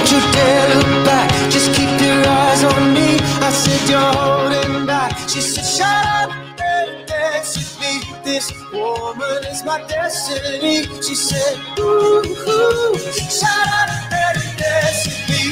don't you dare look back, just keep your eyes on me. I said you're holding back. She said shut up and dance with me. This woman is my destiny. She said ooh, ooh, shut up and dance with me.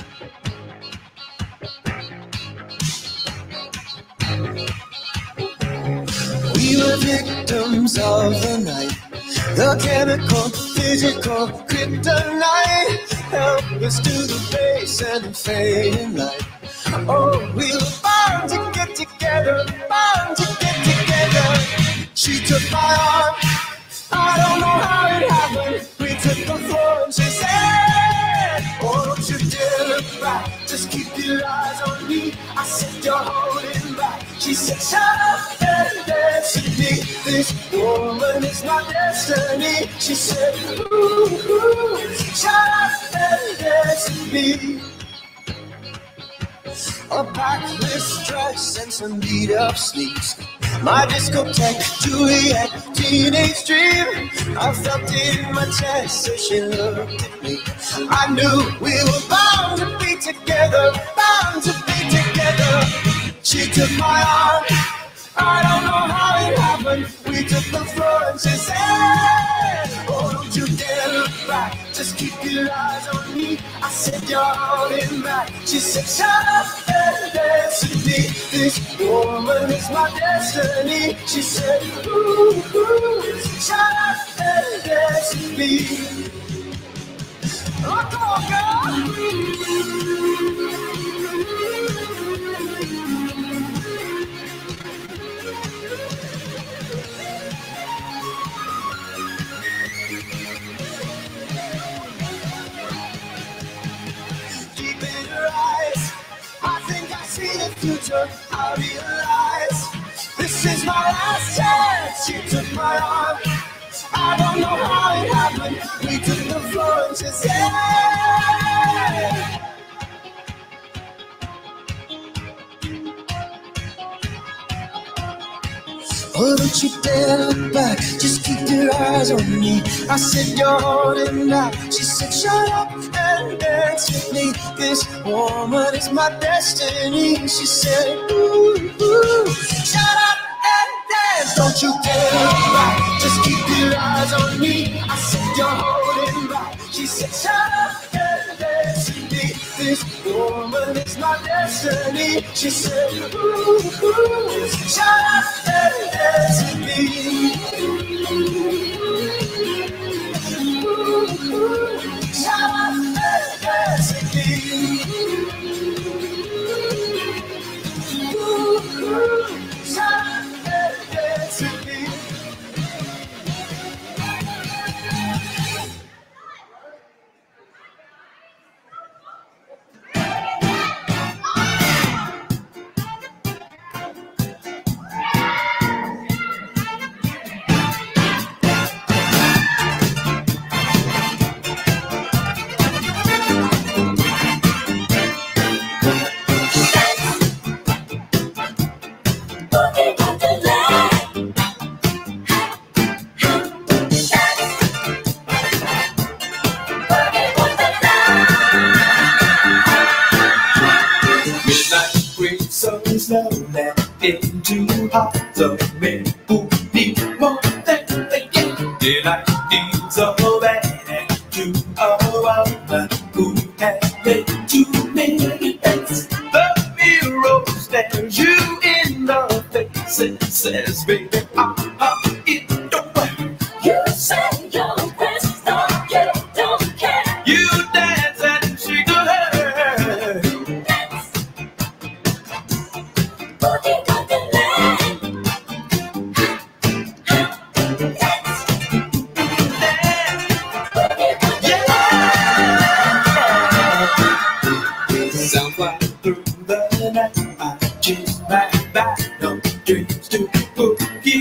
We were victims of the night, the chemical, physical kryptonite. Help us to the base and fading light. Oh, we were bound to get together, bound to get together. She took my arm, I don't know how it happened. We took the floor and she said, oh, don't you dare look back, just keep your eyes on me. I said you're holding back. She said shut up and dance with me. This woman is my destiny. She said ooh, ooh, shut up and dance with me. A backless dress and some beat up sneaks, my discotheque Juliet teenage dream. I felt it in my chest as she looked at me. I knew we were bound to be together, bound to be together. She took my arm, I don't know how it happened. We took the floor and she said, oh, don't you dare look back, just keep your eyes on me. I said you're holding back. She said shut up and dance with me. This woman is my destiny. She said ooh, ooh, shut up and dance with me. Oh, come on, the future, I realize this is my last chance. She took my arm, I don't know how it happened. We took the floor and she said, oh, don't you dare look back, just keep your eyes on me. I said you're holding out. She said shut up and dance with me. This woman is my destiny. She said ooh, ooh, shut up and dance. Don't you dare look back, just keep your eyes on me. I said you're holding back. She said shut up and dance with me. This woman is my destiny. She said ooh, ooh, shut up and dance with me. Ooh, ooh, shut up and dance with me. Ooh, ooh, shut up and dance with me. Slowly into hearts of men who need more than they get. Delight needs a man to a woman who has made too many things. The mirror stares you in the face and says, baby, it don't work. You say your best, no, you don't care. You dance and shake your head. Through the night, I change my back, no dreams to forgive.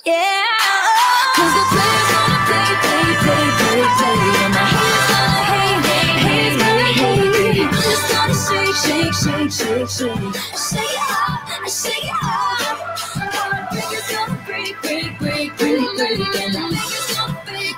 Yeah. Cause the players gonna play. And my haters gonna hate. I'm just gonna shake. Shake it up, shake it up. My fingers gonna break. And my fingers gonna break.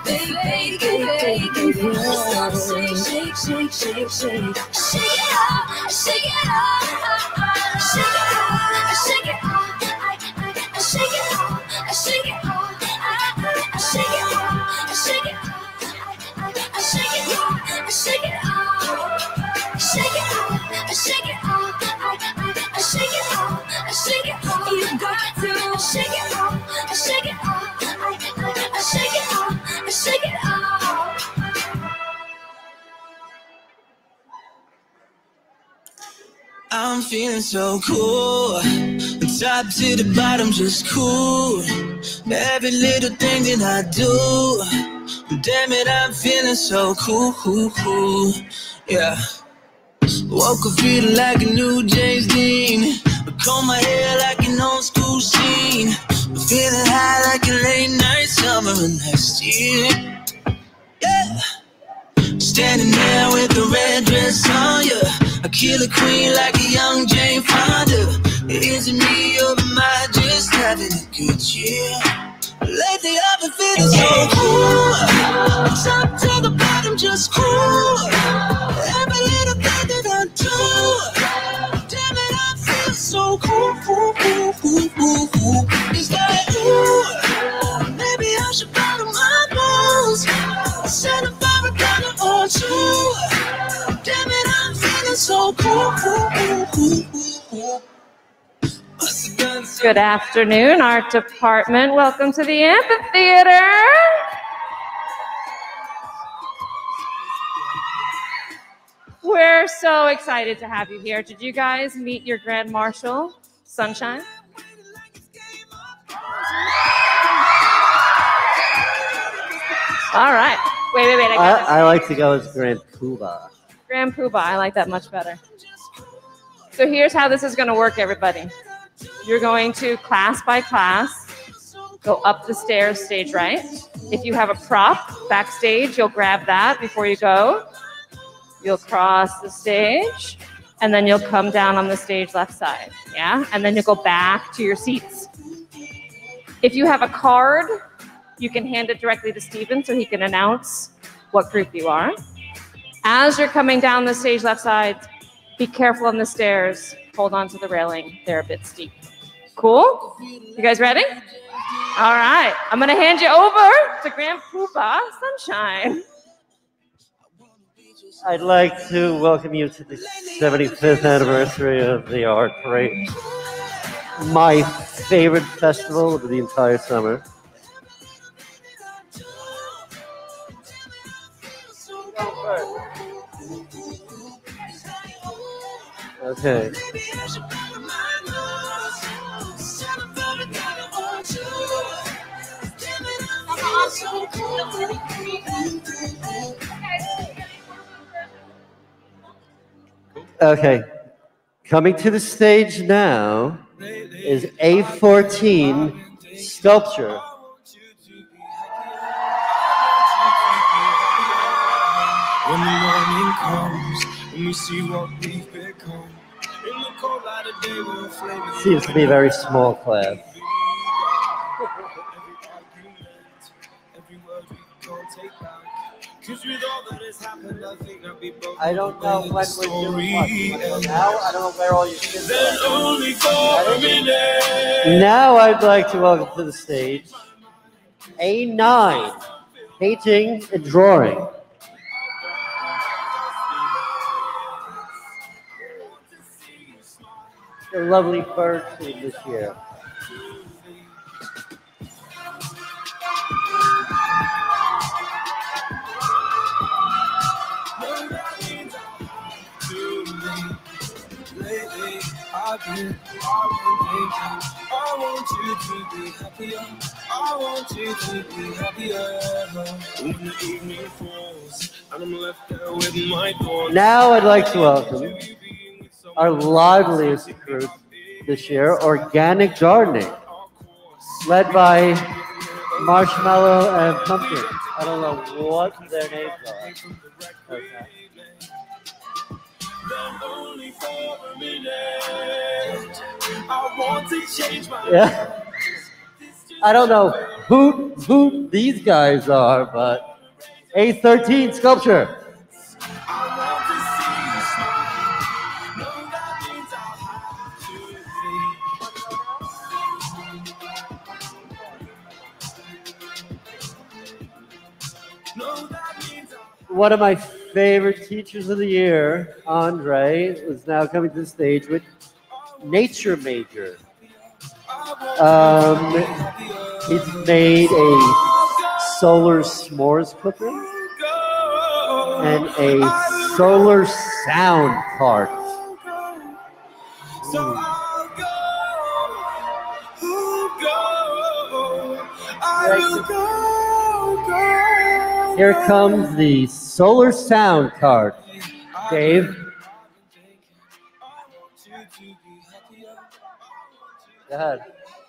Shake it up, shake it up. Shake it up, shake it up. I shake it up, I shake it up. I shake it up, I shake it up. I shake it up, I shake it up. Shake it up, I shake it up. I shake it up, I shake it up. You got to shake it up, I shake it up. I shake it up, I shake it up. I'm feeling so cool, top to the bottom, just cool. Every little thing that I do, damn it, I'm feeling so cool. Yeah. Woke up feeling like a new James Dean. I comb my hair like an old school scene. I'm feeling high like a late night summer of next year. Yeah. Standing there with the red dress on ya. I kill a queen like a young Jane Fonda. Is it me or am I just having a good year? Lately I've been feeling so cool. Top to the bottom, just cool. Every little thing that I do, damn it, I feel so cool. It's like, ooh, maybe I should follow my nose. Set a fire burner or two. Damn it, I'm feeling so cool. Good afternoon, art department. Welcome to the amphitheater. We're so excited to have you here. Did you guys meet your Grand Marshal, Sunshine? All right. Wait. I like to go as Grand Poobah. Grand Poobah. I like that much better. So here's how this is going to work, everybody. You're going to, class by class, go up the stairs, stage right. If you have a prop backstage, you'll grab that before you go. You'll cross the stage, and then you'll come down on the stage left side, yeah? And then you'll go back to your seats. If you have a card, you can hand it directly to Steven so he can announce what group you are. As you're coming down the stage left side, be careful on the stairs. Hold on to the railing. They're a bit steep. Cool? You guys ready? All right. I'm going to hand you over to Grand Poobah Sunshine. I'd like to welcome you to the 75th anniversary of the Art Parade. My favorite festival of the entire summer. Okay. Okay. Coming to the stage now is A14 Sculpture. When the morning comes and we see what we've become, in the cold light of day we're flaming. Seems to be a very small class. I don't know when we're doing what. Now I don't know where all your kids are. Now I'd like to welcome to the stage A9, Painting and Drawing. A lovely bird team this year. I've been thinking, I want you to be happier. I want you to be happier. When the evening falls and I'm left there with my thoughts. Now I'd like to welcome our liveliest group this year, Organic Gardening, led by Marshmallow and Pumpkin. I don't know what their names are. Okay. I want to change my Yeah. I don't know who these guys are, but A13 Sculpture. One of my favorite teachers of the year, Andre, is now coming to the stage with Nature Major. He's made a solar s'mores cooker and a solar sound cart. Here comes the solar sound cart. Dave. Go ahead.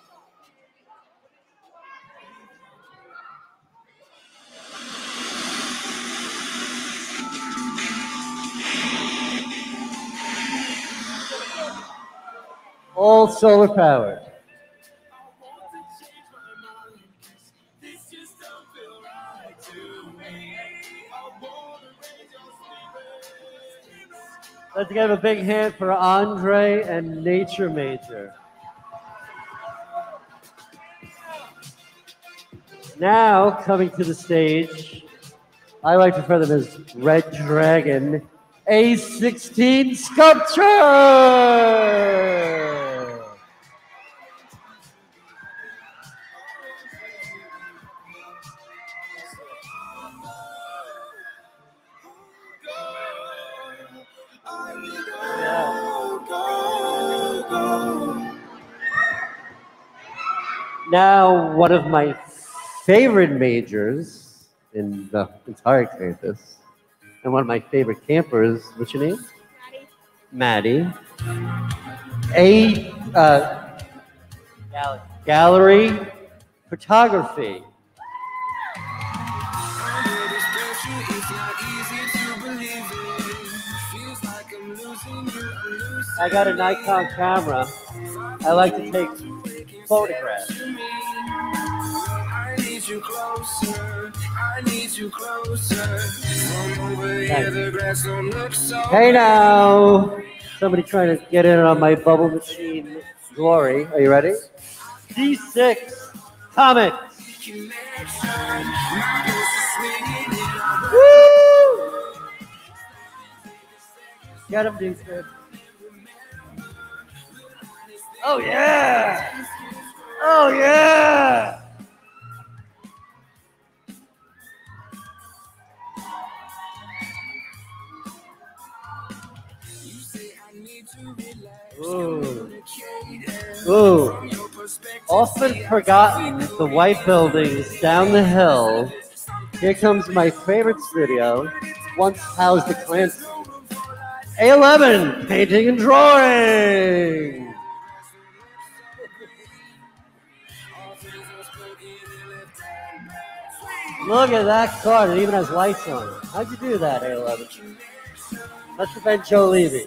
All solar powered. Let's give a big hand for Andre and Nature Major. Now coming to the stage, I like to refer to them as Red Dragon A16 Sculpture. Now, one of my favorite majors in the entire campus, and one of my favorite campers, what's your name? Maddie. Gallery photography. I got a Nikon camera. I like to take photographs. You closer, I need you closer. Hey now! Somebody trying to get in on my bubble machine glory. Are you ready? D6 Comics. Woo! Get him, D6. Oh yeah! Oh yeah! Ooh. Ooh. Often forgotten, the white buildings down the hill. Here comes my favorite studio, once housed the Clancy. A11, painting and drawing. Look at that card, it even has lights on it. How'd you do that, A11? Must have been Joe Levy.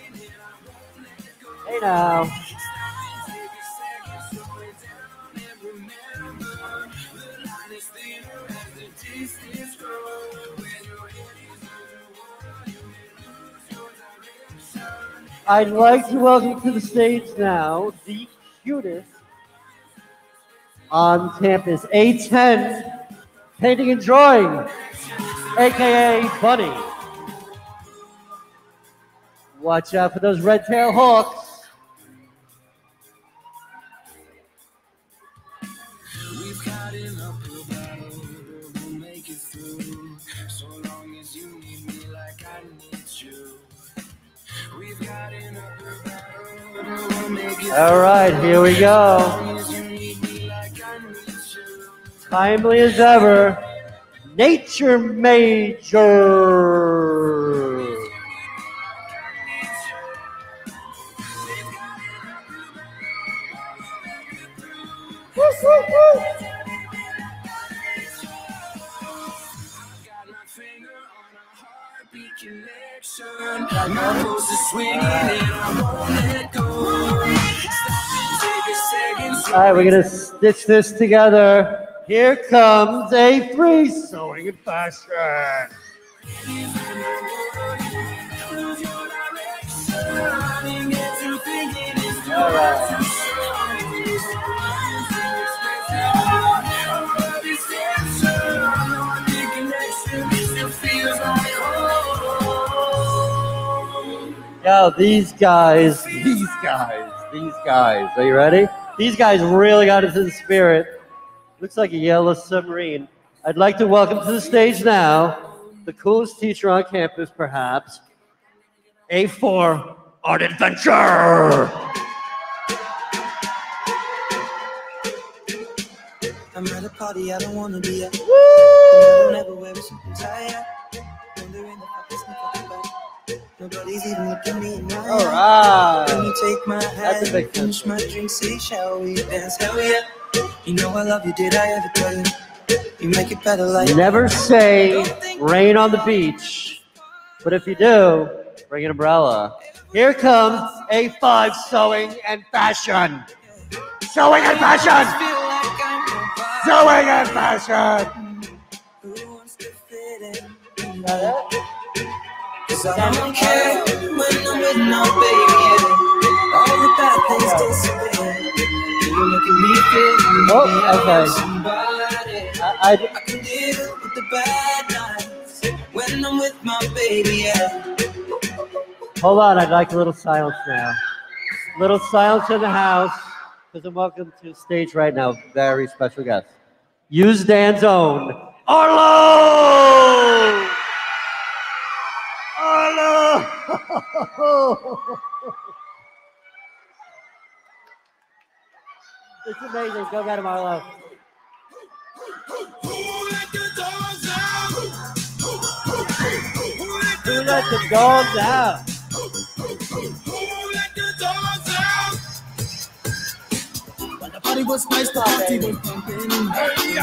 Hey now. I'd like to welcome to the stage now the cutest on campus, A10, painting and drawing, aka Bunny. Watch out for those red-tailed hawks. We've got an uphill battle, but we'll make it through. So long as you need me like I need you. We've got an uphill battle, but we'll make it through. All right, here we go. Timely as ever, Nature Major. recollection. My nose is swinging and I won't let go. Stop and take a second. All right, we're gonna stitch this together. Here comes a free sewing in fashion. All right. Yo, these guys. Are you ready? These guys really got into the spirit. Looks like a yellow submarine. I'd like to welcome to the stage now the coolest teacher on campus, perhaps, A4 Art Adventure. I'm at a party I don't wanna be at. I don't ever wear a suit and tie. Wondering if I can sneak up the back. Nobody's even looking me in my eye. All right. Can you take my That's a hand, big finish my drink, say, shall we dance? Hell yeah. You know I love you, did I ever tell you? You make it better like Never say rain on the beach, but if you do, bring an umbrella. Here comes A5 Sewing and Fashion. Sewing and Fashion. feel like I'm nobody. Sewing and Fashion. Who wants to fit in? Cause I don't care when I'm with my baby. Yeah. All the bad things disappear. You making me feel Oh, okay. somebody. I can deal with the bad nights when I'm with my baby. Yeah. hold on. I'd like a little silence now. Little silence in the house, because I'm welcome to the stage right now. Very special guest. Use Dan's own Arlo. Arlo. It's amazing. Go get him, Arlo. Who let the dogs out? When the party was nice, the party was pumping. And everybody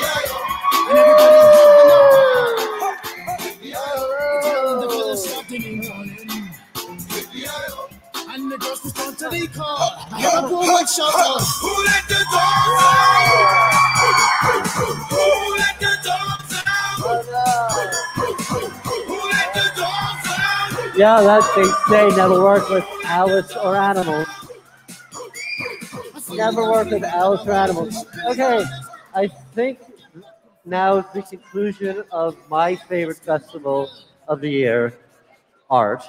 the fellas shouting and calling. And the girls respond to the call. I have a boy like shout out. Who let the dogs out? Who let the dogs out? Who let the dogs out? Yeah, that they say never work with Alice or animals. Never work with Alice or animals. Okay, I think now is the conclusion of my favorite festival of the year, art.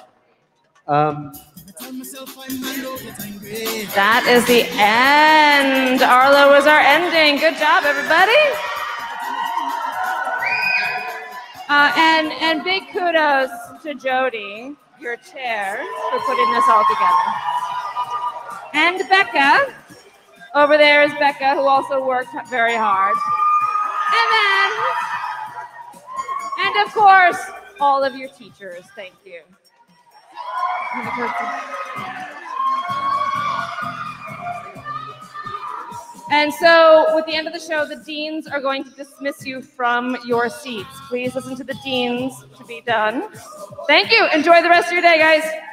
That is the end. Arlo was our ending. Good job, everybody. And big kudos to Jody, your chair, for putting this all together. And Becca. Over there is Becca, who also worked very hard. And of course, all of your teachers. Thank you. And so, with the end of the show, the deans are going to dismiss you from your seats. Please listen to the deans to be done. Thank you. Enjoy the rest of your day, guys.